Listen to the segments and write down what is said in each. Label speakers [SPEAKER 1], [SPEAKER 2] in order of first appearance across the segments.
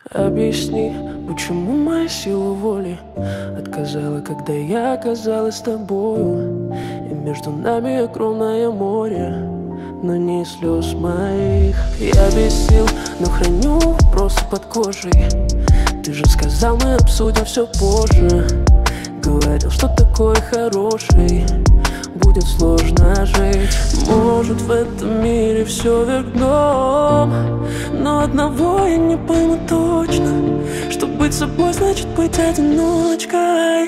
[SPEAKER 1] Объясни, почему моя сила воли отказала, когда я оказалась с тобою. И между нами огромное море, но не слез моих. Я бесил, но храню просто под кожей. Ты же сказал, мы обсудим все позже. Говорил, что такой хороший будет сложно жить. Может, в этом мире все вверх дном, но одного я не пойму точно, что быть собой значит быть одиночкой.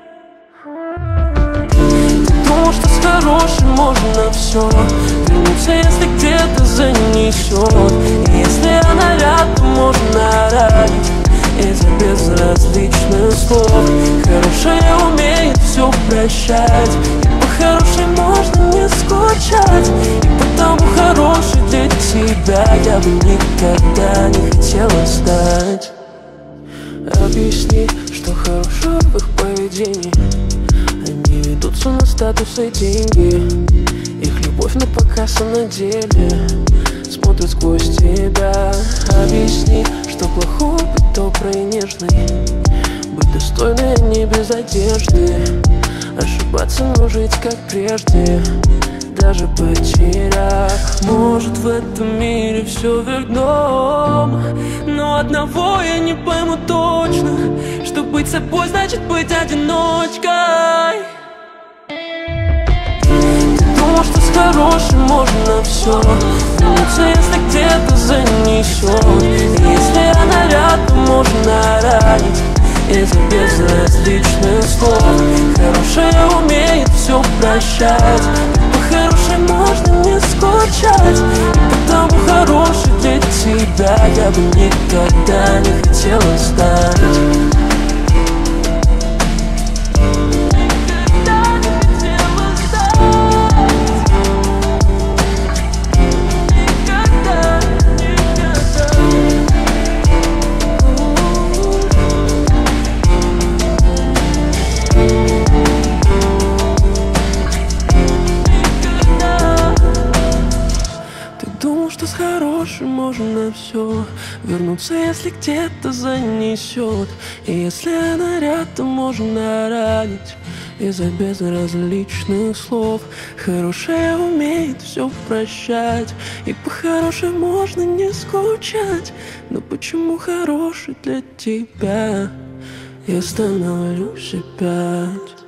[SPEAKER 1] Ты думал, что с хорошим можно все вернуться, если где-то занесет. И если она рядом, можно ранить из-за безразличных слов. Хорошая умеет все прощать, и по-хорошей можно не скучать. И потому хороший для тебя я бы никогда не хотела стать. Объясни, что хорошего в их поведении. Они ведутся на статус и деньги. Их любовь на показ, а на деле смотрят сквозь тебя. Объясни, что плохого быть доброй и нежной, быть достойной, а не без одежды. Ошибаться, но жить как прежде, даже потеряв. Может, в этом мире все вверх дном, но одного я не пойму точно, что быть собой значит быть одиночкой. Ты думал, что с хорошим можно все вернуться, если где-то занесет. И если она рядом, можно ранить из-за безразличных слов. Хорошая умеет все прощать, по-хорошей можно не скучать. И потому хороший для тебя я бы никогда не хотела стать. Что с хорошим можно все вернуться, если где-то занесет. И если она рядом, можно ранить из-за безразличных слов. Хорошая умеет все прощать, и по-хорошей можно не скучать. Но почему хороший для тебя я становлюсь опять?